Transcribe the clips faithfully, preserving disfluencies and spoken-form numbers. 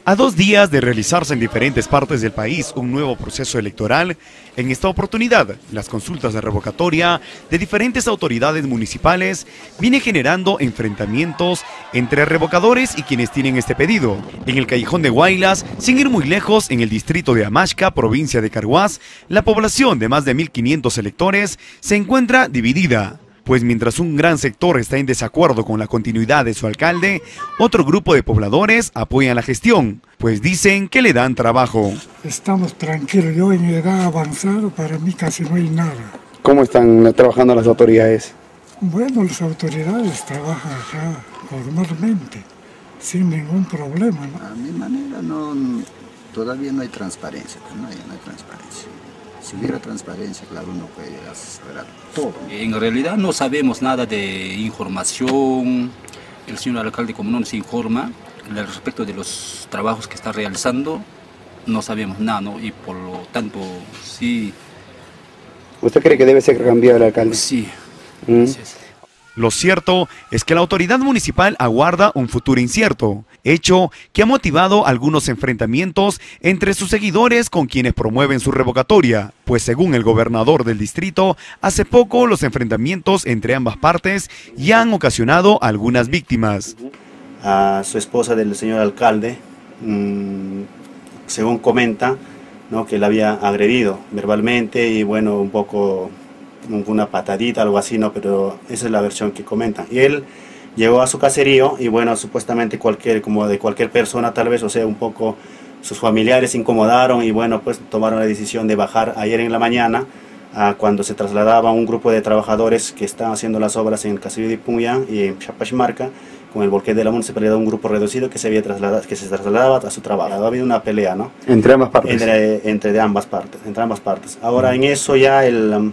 A dos días de realizarse en diferentes partes del país un nuevo proceso electoral, en esta oportunidad, las consultas de revocatoria de diferentes autoridades municipales vienen generando enfrentamientos entre revocadores y quienes tienen este pedido. En el Callejón de Guaylas, sin ir muy lejos, en el distrito de Amashca, provincia de Carhuaz, la población de más de mil quinientos electores se encuentra dividida. Pues mientras un gran sector está en desacuerdo con la continuidad de su alcalde, otro grupo de pobladores apoyan la gestión, pues dicen que le dan trabajo. Estamos tranquilos, yo en edad avanzada, para mí casi no hay nada. ¿Cómo están trabajando las autoridades? Bueno, las autoridades trabajan acá normalmente, sin ningún problema, ¿no? A mi manera no, todavía no hay transparencia, no hay, no hay transparencia. Si hubiera transparencia, claro, uno puede saber todo. En realidad no sabemos nada de información. El señor alcalde, como no nos informa respecto de los trabajos que está realizando, no sabemos nada, ¿no? Y por lo tanto, sí. ¿Usted cree que debe ser cambiado el alcalde? Sí. ¿Mm? Gracias. Lo cierto es que la autoridad municipal aguarda un futuro incierto, hecho que ha motivado algunos enfrentamientos entre sus seguidores con quienes promueven su revocatoria, pues según el gobernador del distrito, hace poco los enfrentamientos entre ambas partes ya han ocasionado algunas víctimas. A su esposa del señor alcalde, mmm, según comenta, ¿no?, que la había agredido verbalmente y bueno, un poco... una patadita, algo así, ¿no? Pero esa es la versión que comentan. Y él llegó a su caserío y bueno, supuestamente cualquier, como de cualquier persona tal vez, o sea, un poco sus familiares se incomodaron y bueno, pues tomaron la decisión de bajar ayer en la mañana, a cuando se trasladaba un grupo de trabajadores que estaban haciendo las obras en el caserío de Punyán y en Chapashmarca, con el volquete de la municipalidad, un grupo reducido que se había trasladado, que se trasladaba a su trabajo. Ha habido una pelea, ¿no? Entre ambas partes. Entre, entre de ambas partes, entre ambas partes. Ahora en eso ya el... Um,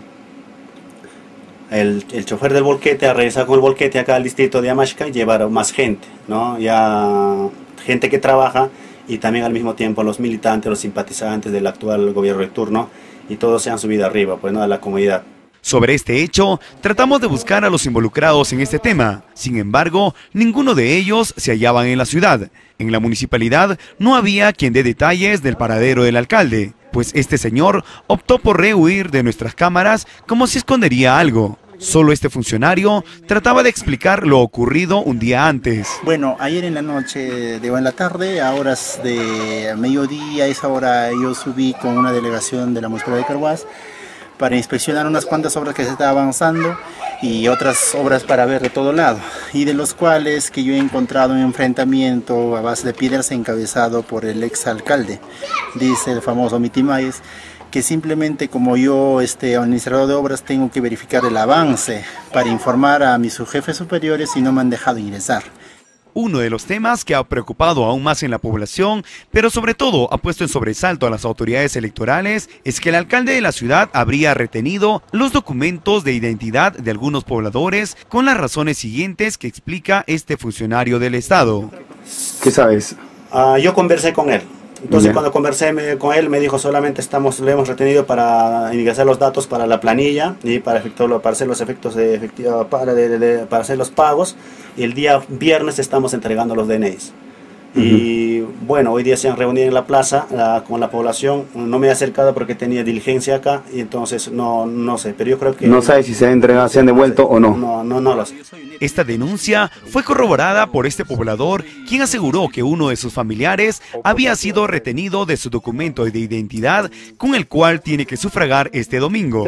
El, el chofer del volquete ha regresado con el volquete acá al distrito de Amashca y llevaron más gente, ¿no? Ya gente que trabaja y también al mismo tiempo los militantes, los simpatizantes del actual gobierno de turno, y todos se han subido arriba, pues, ¿no?, a la comunidad. Sobre este hecho, tratamos de buscar a los involucrados en este tema. Sin embargo, ninguno de ellos se hallaban en la ciudad. En la municipalidad no había quien dé detalles del paradero del alcalde, pues este señor optó por rehuir de nuestras cámaras como si escondería algo. Solo este funcionario trataba de explicar lo ocurrido un día antes. Bueno, ayer en la noche, de en la tarde, a horas de mediodía, a esa hora yo subí con una delegación de la Municipalidad de Carhuaz para inspeccionar unas cuantas obras que se estaban avanzando y otras obras para ver de todo lado, y de los cuales que yo he encontrado un enfrentamiento a base de piedras encabezado por el exalcalde, dice el famoso Mitimayes, que simplemente como yo, este administrador de obras, tengo que verificar el avance para informar a mis jefes superiores y no me han dejado ingresar. Uno de los temas que ha preocupado aún más en la población, pero sobre todo ha puesto en sobresalto a las autoridades electorales, es que el alcalde de la ciudad habría retenido los documentos de identidad de algunos pobladores con las razones siguientes que explica este funcionario del Estado. ¿Qué sabes? Uh, yo conversé con él. Entonces, yeah. cuando conversé me, con él, me dijo solamente estamos, le hemos retenido para ingresar los datos para la planilla y para, efectuar, para hacer los efectos de, efectivo, para, de, de, para hacer los pagos. Y el día viernes estamos entregando los D N Is. Uh-huh. Y bueno, hoy día se han reunido en la plaza la, con la población. No me he acercado porque tenía diligencia acá y entonces no, no sé, pero yo creo que... No sabe si se han entregado, se han devuelto o no. No, no, no lo sé. Esta denuncia fue corroborada por este poblador, quien aseguró que uno de sus familiares había sido retenido de su documento de identidad con el cual tiene que sufragar este domingo.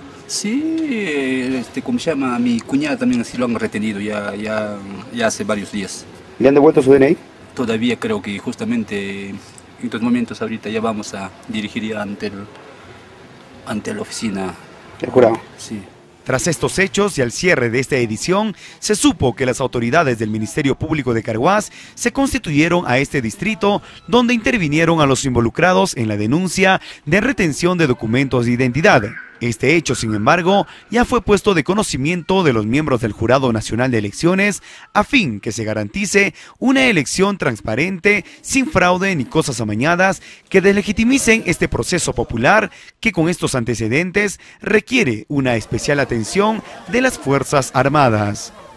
Sí, este, como se llama, a mi cuñada también así lo han retenido ya, ya, ya hace varios días. ¿Le han devuelto su D N I? Todavía creo que justamente en estos momentos ahorita ya vamos a dirigir ante, el, ante la oficina. ¿El jurado? Sí. Tras estos hechos y al cierre de esta edición, se supo que las autoridades del Ministerio Público de Carhuaz se constituyeron a este distrito, donde intervinieron a los involucrados en la denuncia de retención de documentos de identidad. Este hecho, sin embargo, ya fue puesto de conocimiento de los miembros del Jurado Nacional de Elecciones a fin que se garantice una elección transparente, sin fraude ni cosas amañadas que deslegitimicen este proceso popular que con estos antecedentes requiere una especial atención de las Fuerzas Armadas.